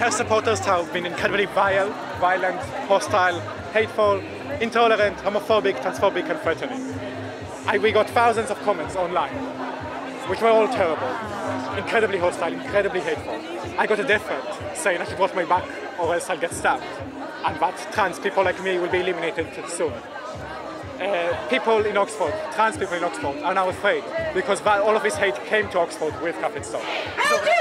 her supporters have been incredibly violent, hostile, hateful, intolerant, homophobic, transphobic, and threatening. We got thousands of comments online, which were all terrible, incredibly hostile, incredibly hateful. I got a death threat saying I should watch my back or else I'll get stabbed, and that trans people like me will be eliminated soon. People in Oxford, trans people in Oxford, are now afraid because all of this hate came to Oxford with Kathleen Stock.